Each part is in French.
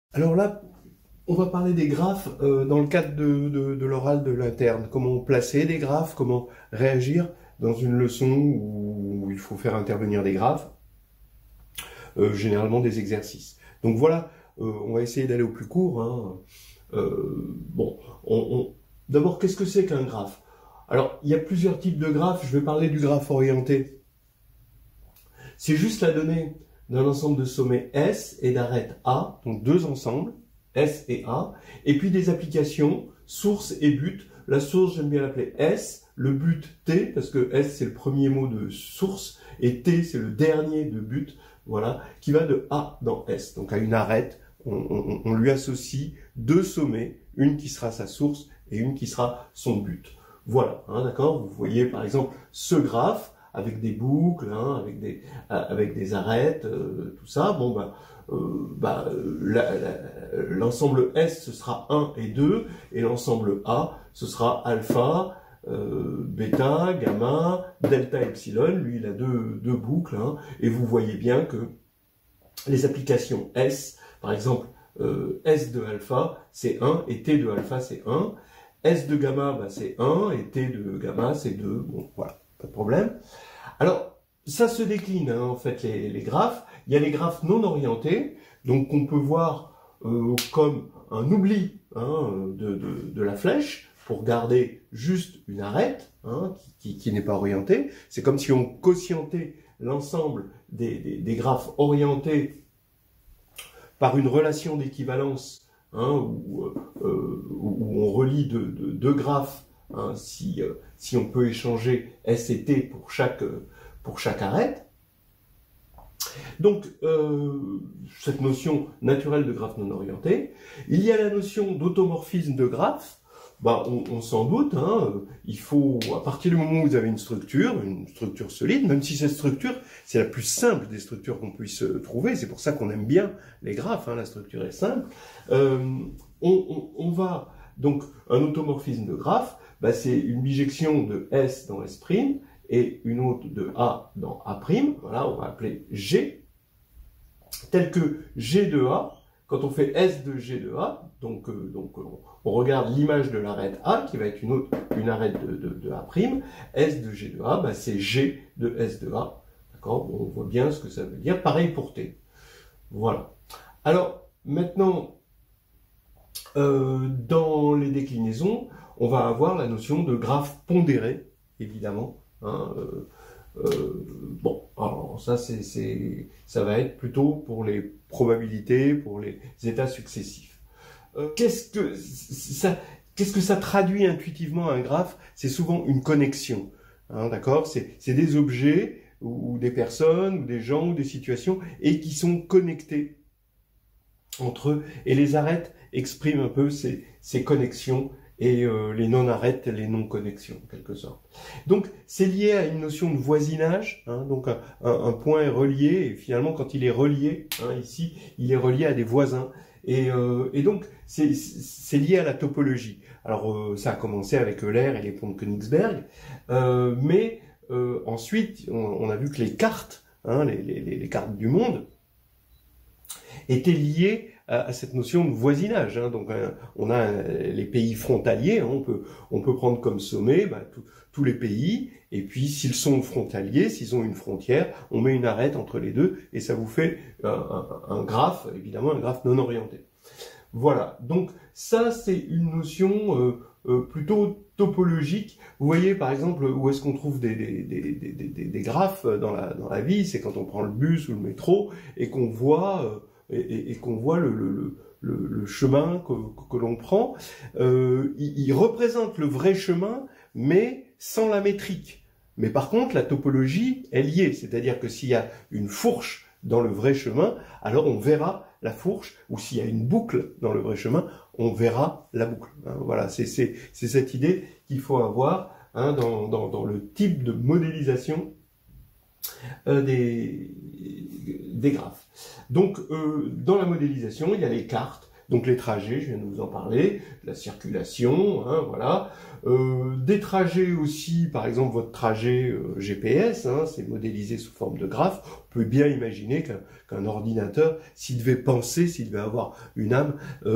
Alors là, on va parler des graphes dans le cadre de l'oral de l'interne. Comment placer des graphes, comment réagir dans une leçon où il faut faire intervenir des graphes, généralement des exercices. Donc voilà, on va essayer d'aller au plus court. Hein. Bon, d'abord, qu'est-ce que c'est qu'un graphe? Alors, il y a plusieurs types de graphes. Je vais parler du graphe orienté. C'est juste la donnée d'un ensemble de sommets S et d'arêtes A, donc deux ensembles, S et A, et puis des applications, source et but. La source, j'aime bien l'appeler S, le but T, parce que S c'est le premier mot de source, et T c'est le dernier de but, voilà, qui va de A dans S. Donc à une arête, on lui associe deux sommets, une qui sera sa source et une qui sera son but. Voilà, hein, d'accord? Vous voyez par exemple ce graphe, avec des boucles, hein, avec des arêtes, tout ça. Bon, l'ensemble S, ce sera 1 et 2, et l'ensemble A, ce sera alpha, bêta, gamma, delta, epsilon. Lui, il a deux boucles, hein, et vous voyez bien que les applications S, par exemple, S de alpha, c'est 1, et T de alpha, c'est 1. S de gamma, c'est 1, et T de gamma, c'est 2. Bon, voilà, pas de problème. Alors, ça se décline, hein, en fait, les graphes. Il y a les graphes non orientés, donc qu'on peut voir comme un oubli, hein, de la flèche, pour garder juste une arête, hein, qui n'est pas orientée. C'est comme si on quotientait l'ensemble des graphes orientés par une relation d'équivalence, hein, où on relie deux graphes, hein, si on peut échanger S et T pour chaque arête. Donc, cette notion naturelle de graphe non orienté. Il y a la notion d'automorphisme de graphe. On s'en doute, hein, il faut, à partir du moment où vous avez une structure solide, même si cette structure, c'est la plus simple des structures qu'on puisse trouver, c'est pour ça qu'on aime bien les graphes, hein, la structure est simple, on va, donc, un automorphisme de graphe, c'est une bijection de S dans S' et une autre de A dans A', voilà, on va appeler G, tel que G de A, quand on fait S de G de A, donc on regarde l'image de l'arête A, qui va être une arête de A', S de G de A, c'est G de S de A, d'accord? On voit bien ce que ça veut dire, pareil pour T. Voilà. Alors, maintenant, dans les déclinaisons, on va avoir la notion de graphe pondéré, évidemment. Hein, bon, alors ça, ça va être plutôt pour les probabilités, pour les états successifs. Qu'est-ce que ça traduit intuitivement un graphe? C'est souvent une connexion, hein, d'accord? C'est des objets ou des personnes ou des gens ou des situations et qui sont connectés entre eux, et les arêtes expriment un peu ces connexions, et les non-arêtes, les non-connexions, en quelque sorte. Donc, c'est lié à une notion de voisinage, hein, donc un point est relié, et finalement, quand il est relié, hein, ici, il est relié à des voisins, et donc, c'est lié à la topologie. Alors, ça a commencé avec Euler et les ponts de Königsberg, mais ensuite, on a vu que les cartes, hein, les cartes du monde, étaient liées à cette notion de voisinage, hein. Donc on a les pays frontaliers, hein. On peut prendre comme sommet tous les pays, et puis s'ils sont frontaliers, s'ils ont une frontière, on met une arête entre les deux, et ça vous fait un graphe, évidemment un graphe non orienté. Voilà, donc ça c'est une notion plutôt topologique. Vous voyez par exemple où est-ce qu'on trouve des graphes dans la vie, c'est quand on prend le bus ou le métro, et qu'on voit qu'on voit le chemin que l'on prend. Il représente le vrai chemin, mais sans la métrique. Mais par contre, la topologie est liée, c'est-à-dire que s'il y a une fourche dans le vrai chemin, alors on verra la fourche, ou s'il y a une boucle dans le vrai chemin, on verra la boucle. Hein, voilà, c'est cette idée qu'il faut avoir, hein, dans le type de modélisation des graphes. Donc, dans la modélisation, il y a les cartes. Donc les trajets, je viens de vous en parler, la circulation, hein, voilà. Des trajets aussi, par exemple votre trajet GPS, hein, c'est modélisé sous forme de graphe. On peut bien imaginer qu'un ordinateur, s'il devait penser, s'il devait avoir une âme,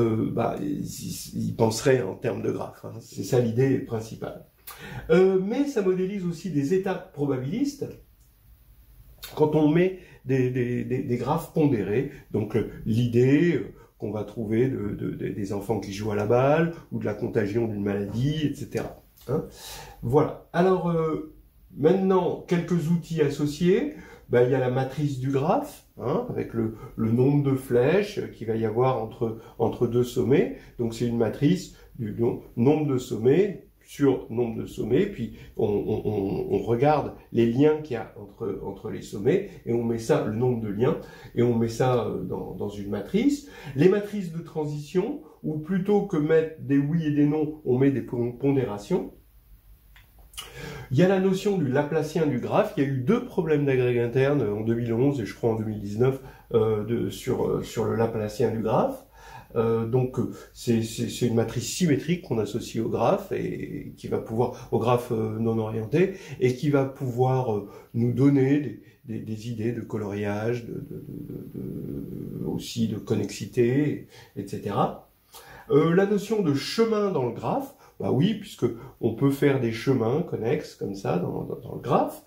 il penserait en termes de graphe. Hein. C'est ça l'idée principale. Mais ça modélise aussi des états probabilistes quand on met des graphes pondérés. Donc l'idée qu'on va trouver des enfants qui jouent à la balle, ou de la contagion d'une maladie, etc. Hein, voilà. Alors, maintenant, quelques outils associés. Il y a la matrice du graphe, hein, avec le nombre de flèches qu'il va y avoir entre deux sommets. Donc, c'est une matrice du nombre de sommets sur nombre de sommets, puis on regarde les liens qu'il y a entre les sommets, et on met ça, le nombre de liens, et on met ça dans une matrice. Les matrices de transition, où plutôt que mettre des oui et des non, on met des pondérations. Il y a la notion du Laplacien du graphe. Il y a eu 2 problèmes d'agrégat interne en 2011 et je crois en 2019 sur le Laplacien du graphe. Donc c'est une matrice symétrique qu'on associe au graphe et qui va pouvoir, au graphe non orienté, et qui va pouvoir nous donner des idées de coloriage, aussi de connexité, etc. La notion de chemin dans le graphe, oui, puisque on peut faire des chemins connexes comme ça dans le graphe,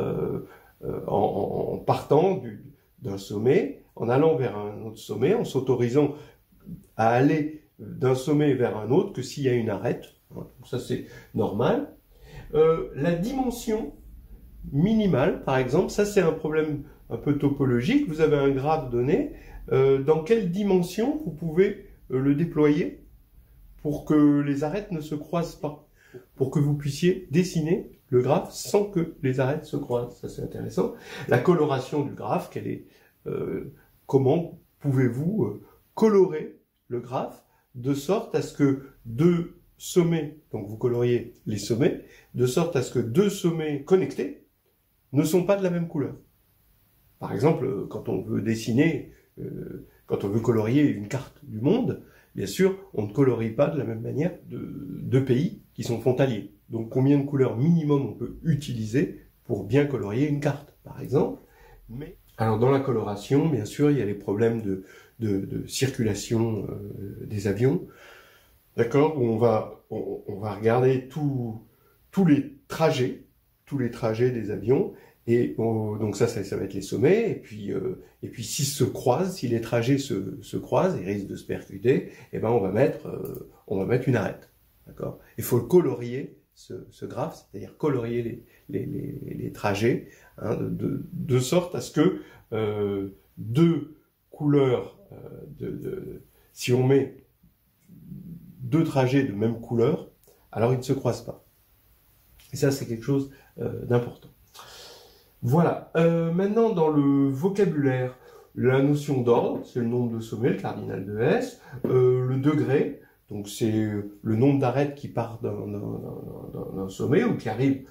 en partant d'un sommet, en allant vers un autre sommet, en s'autorisant à aller d'un sommet vers un autre que s'il y a une arête. Donc ça, c'est normal. La dimension minimale, par exemple, ça c'est un problème un peu topologique. Vous avez un graphe donné. Dans quelle dimension vous pouvez le déployer pour que les arêtes ne se croisent pas, pour que vous puissiez dessiner le graphe sans que les arêtes se croisent. Ça, c'est intéressant. La coloration du graphe, comment pouvez-vous colorer le graphe de sorte à ce que 2 sommets, donc vous coloriez les sommets, de sorte à ce que 2 sommets connectés ne sont pas de la même couleur. Par exemple, quand on veut dessiner, quand on veut colorier une carte du monde, bien sûr, on ne colorie pas de la même manière de pays qui sont frontaliers. Donc, combien de couleurs minimum on peut utiliser pour bien colorier une carte, par exemple. Alors, dans la coloration, bien sûr, il y a les problèmes de circulation des avions, d'accord, où on va regarder tous les trajets des avions, et donc ça va être les sommets, et puis s'ils se croisent, si les trajets se croisent et risquent de se percuter, on va mettre une arête, d'accord. Il faut le colorier, ce graphe, c'est-à-dire colorier les trajets, hein, de sorte à ce que 2 couleurs, si on met 2 trajets de même couleur, alors ils ne se croisent pas. Et ça, c'est quelque chose d'important. Voilà. Maintenant, dans le vocabulaire, la notion d'ordre, c'est le nombre de sommets, le cardinal de S. Le degré, donc c'est le nombre d'arêtes qui partent d'un sommet ou qui arrive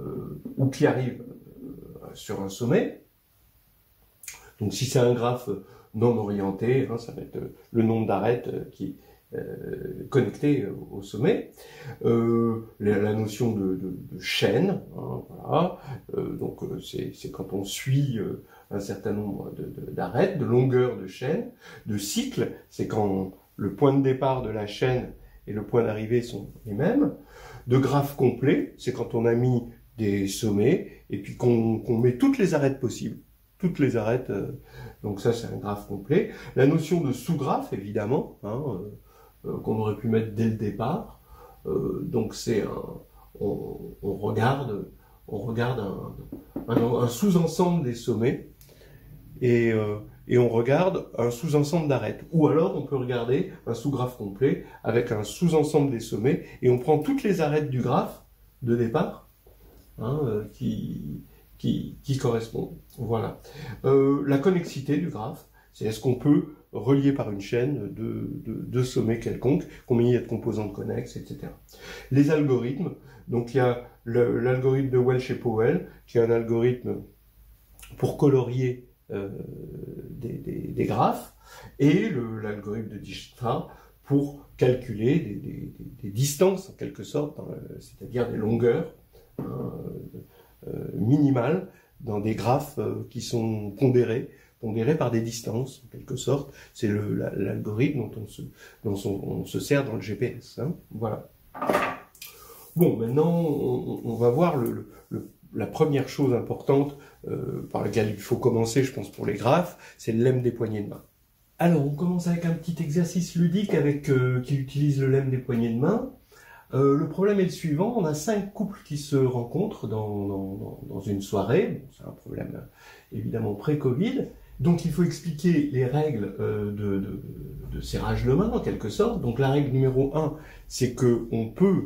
sur un sommet. Donc si c'est un graphe non orienté, hein, ça va être le nombre d'arêtes qui connectées au sommet. La notion de chaîne, hein, voilà. Donc c'est quand on suit un certain nombre d'arêtes, de longueur de chaîne. De cycle, c'est quand le point de départ de la chaîne et le point d'arrivée sont les mêmes. De graphe complet, c'est quand on a mis des sommets et puis qu'on met toutes les arêtes possibles. Toutes les arêtes, donc ça c'est un graphe complet. La notion de sous-graphe, évidemment, hein, qu'on aurait pu mettre dès le départ. Donc c'est on regarde un sous-ensemble des sommets et on regarde un sous-ensemble d'arêtes. Ou alors on peut regarder un sous-graphe complet avec un sous-ensemble des sommets et on prend toutes les arêtes du graphe de départ, hein, qui correspondent. Voilà. La connexité du graphe, c'est est-ce qu'on peut relier par une chaîne de sommets quelconques, combien il y a de composantes connexes, etc. Les algorithmes, donc il y a l'algorithme de Welch et Powell, qui est un algorithme pour colorier des graphes, et l'algorithme de Dijkstra pour calculer des distances, en quelque sorte, c'est-à-dire des longueurs minimales dans des graphes qui sont pondérés par des distances, en quelque sorte. C'est l'algorithme dont on se sert dans le GPS. Hein. Voilà. Bon, maintenant, on va voir la première chose importante par laquelle il faut commencer, je pense, pour les graphes, c'est le lemme des poignées de main. Alors, on commence avec un petit exercice ludique qui utilise le lemme des poignées de main. Le problème est le suivant, on a 5 couples qui se rencontrent dans une soirée. Bon, c'est un problème évidemment pré-Covid. Donc il faut expliquer les règles de serrage de main en quelque sorte. Donc la règle numéro 1, c'est qu'on peut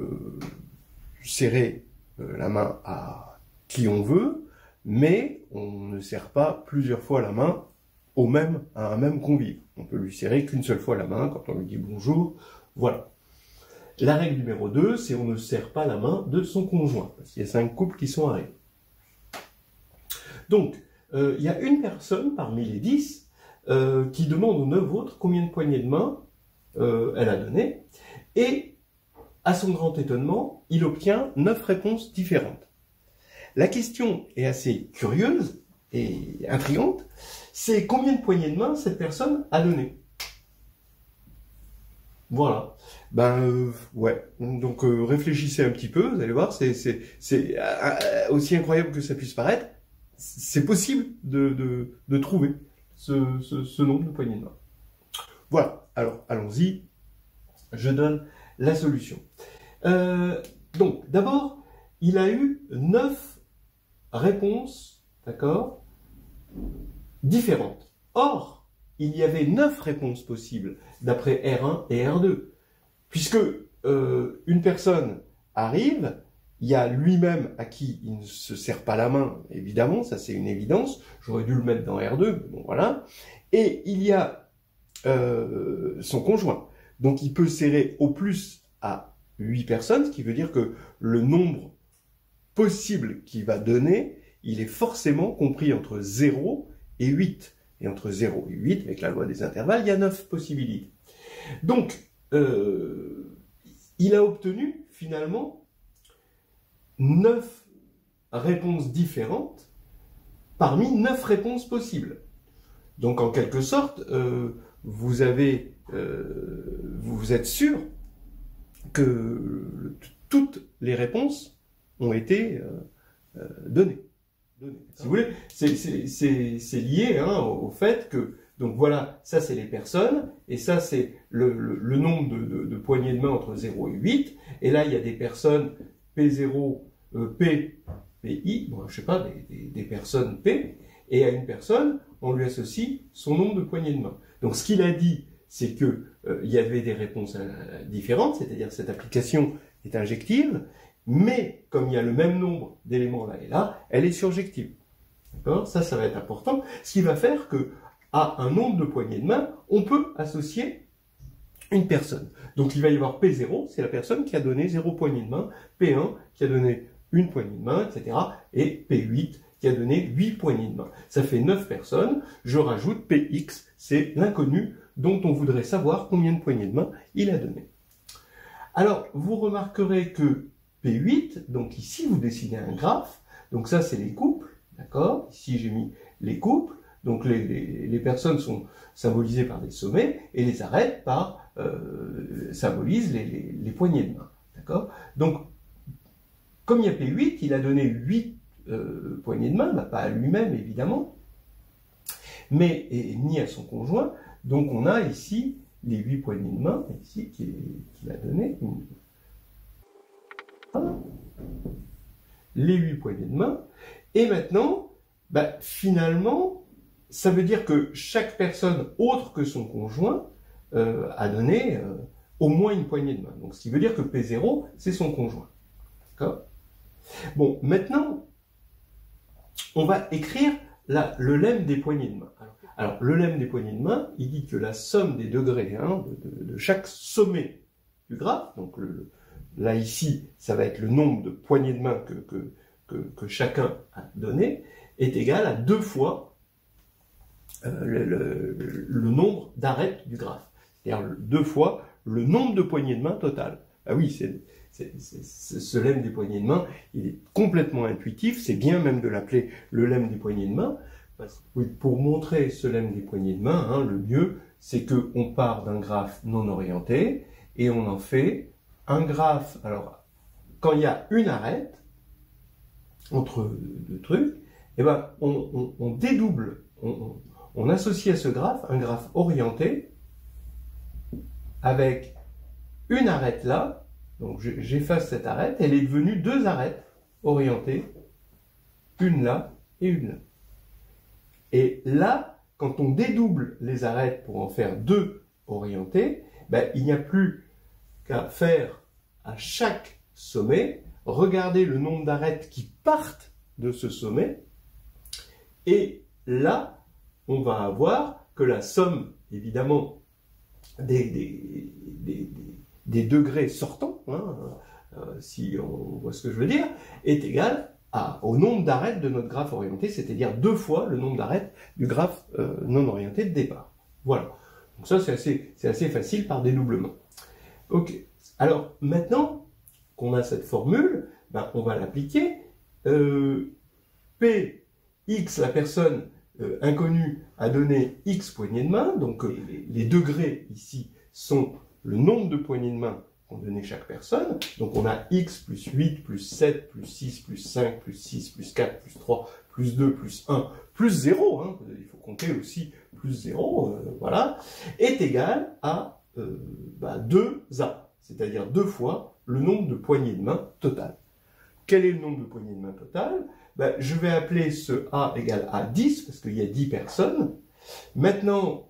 serrer la main à qui on veut, mais on ne serre pas plusieurs fois la main à un même convive. On peut lui serrer qu'une seule fois la main quand on lui dit bonjour. Voilà. La règle numéro 2, c'est on ne serre pas la main de son conjoint, parce qu'il y a 5 couples qui sont arrivés. Donc, il y a une personne parmi les 10 qui demande aux 9 autres combien de poignées de main elle a donné, et à son grand étonnement, il obtient 9 réponses différentes. La question est assez curieuse et intrigante, c'est combien de poignées de main cette personne a donné. Voilà. Ouais. Donc réfléchissez un petit peu, vous allez voir, c'est aussi incroyable que ça puisse paraître, c'est possible de trouver ce nombre de poignées de main. Voilà. Alors allons-y. Je donne la solution. Donc d'abord, il a eu 9 réponses, d'accord, différentes. Or, il y avait 9 réponses possibles d'après R1 et R2. Puisque une personne arrive, il y a lui-même à qui il ne se serre pas la main, évidemment, ça c'est une évidence, j'aurais dû le mettre dans R2, mais bon voilà, et il y a son conjoint. Donc il peut serrer au plus à 8 personnes, ce qui veut dire que le nombre possible qu'il va donner, il est forcément compris entre 0 et 8. Et entre 0 et 8, avec la loi des intervalles, il y a 9 possibilités. Donc, il a obtenu finalement 9 réponses différentes parmi 9 réponses possibles. Donc en quelque sorte, vous êtes sûr que toutes les réponses ont été données. Si vous voulez, c'est lié au fait que, donc voilà, ça c'est les personnes, et ça c'est le nombre de poignées de main entre 0 et 8, et là il y a des personnes P0, P, PI, bon, je sais pas, des personnes P, et à une personne, on lui associe son nombre de poignées de main. Donc ce qu'il a dit, c'est que il y avait des réponses différentes, c'est-à-dire cette application est injective, mais comme il y a le même nombre d'éléments là et là, elle est surjective. D'accord ? Ça va être important. Ce qui va faire que à un nombre de poignées de main, on peut associer une personne. Donc il va y avoir P0, c'est la personne qui a donné 0 poignée de main, P1 qui a donné une poignée de main, etc. et P8 qui a donné 8 poignées de main. Ça fait 9 personnes. Je rajoute Px, c'est l'inconnu dont on voudrait savoir combien de poignées de main il a donné. Alors, vous remarquerez que P8, donc ici vous dessinez un graphe, donc ça c'est les couples, d'accord? Ici j'ai mis les couples, donc les personnes sont symbolisées par des sommets, et les arêtes symbolisent les poignées de main, d'accord? Donc, comme il y a P8, il a donné 8 poignées de main, pas à lui-même évidemment, mais ni à son conjoint, donc on a ici les 8 poignées de main, ici, qu'il a donné. Voilà. Les 8 poignées de main. Et maintenant, finalement, ça veut dire que chaque personne autre que son conjoint a donné au moins une poignée de main. Donc, ce qui veut dire que P0, c'est son conjoint. D'accord ? Bon, maintenant, on va écrire le lemme des poignées de main. Alors, le lemme des poignées de main, il dit que la somme des degrés de chaque sommet du graphe, donc là ici, ça va être le nombre de poignées de main que chacun a donné, est égal à 2 fois le nombre d'arêtes du graphe. C'est-à-dire 2 fois le nombre de poignées de main total. Ah oui, ce lemme des poignées de main, il est complètement intuitif, c'est bien même de l'appeler le lemme des poignées de main. Oui, pour montrer ce lemme des poignées de main, hein, le mieux, c'est qu'on part d'un graphe non orienté et on en fait un graphe. Alors, quand il y a une arête entre deux trucs, eh ben, on dédouble, on associe à ce graphe un graphe orienté avec une arête là. Donc j'efface cette arête, elle est devenue 2 arêtes orientées, une là et une là. Et là, quand on dédouble les arêtes pour en faire 2 orientées, ben, il n'y a plus qu'à faire à chaque sommet, regarder le nombre d'arêtes qui partent de ce sommet, et là, on va avoir que la somme, évidemment, des degrés sortants, hein, si on voit ce que je veux dire, est égale au nombre d'arêtes de notre graphe orienté, c'est-à-dire 2 fois le nombre d'arêtes du graphe non orienté de départ. Voilà. Donc ça, c'est assez facile par dédoublement. Ok. Alors, maintenant qu'on a cette formule, ben, on va l'appliquer. P, X, la personne inconnue, a donné X poignées de main, donc les degrés ici sont le nombre de poignées de main qu'ont donné chaque personne. Donc on a X plus 8, plus 7, plus 6, plus 5, plus 6, plus 4, plus 3, plus 2, plus 1, plus 0, hein, il faut compter aussi plus 0, voilà, est égal à 2A, c'est-à-dire 2 fois le nombre de poignées de main total. Quel est le nombre de poignées de main total? Ben, je vais appeler ce A égal à 10, parce qu'il y a 10 personnes. Maintenant,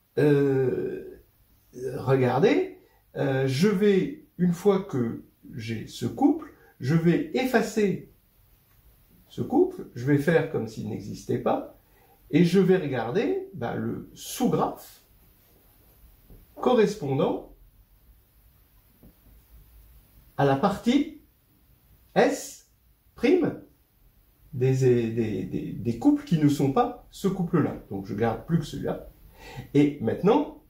regardez, je vais, une fois que j'ai ce couple, je vais effacer ce couple, je vais faire comme s'il n'existait pas, et je vais regarder le sous-graphe correspondant à la partie S' des couples qui ne sont pas ce couple-là. Donc je garde plus que celui-là. Et maintenant,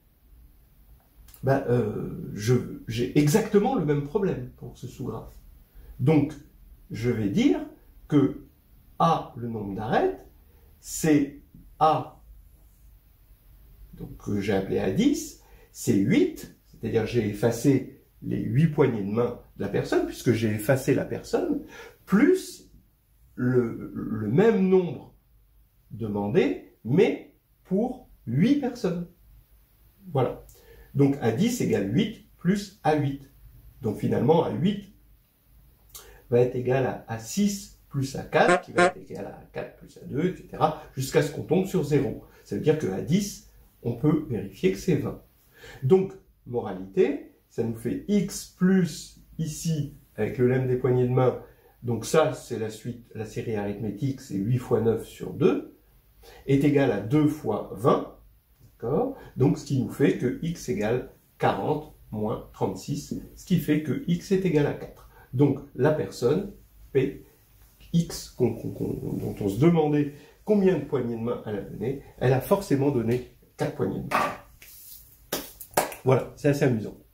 j'ai exactement le même problème pour ce sous-graphe. Donc, je vais dire que A, le nombre d'arêtes, c'est A, donc que j'ai appelé A10, c'est 8, c'est-à-dire j'ai effacé les 8 poignées de main de la personne, puisque j'ai effacé la personne, plus le même nombre demandé, mais pour 8 personnes. Voilà. Donc A10 égale 8 plus A8. Donc finalement, A8 va être égal à 6 plus A4, qui va être égal à 4 plus A2, etc., jusqu'à ce qu'on tombe sur 0. Ça veut dire que A10, on peut vérifier que c'est 20. Donc, moralité, ça nous fait X plus, ici, avec le lemme des poignées de main, donc ça, c'est la suite, la série arithmétique, c'est 8 fois 9 sur 2, est égal à 2 fois 20, d'accord? Donc, ce qui nous fait que X égale 40 moins 36, ce qui fait que X est égal à 4. Donc, la personne, P, X, dont on se demandait combien de poignées de main elle a donné, elle a forcément donné 4 poignées de main. Voilà, c'est assez amusant.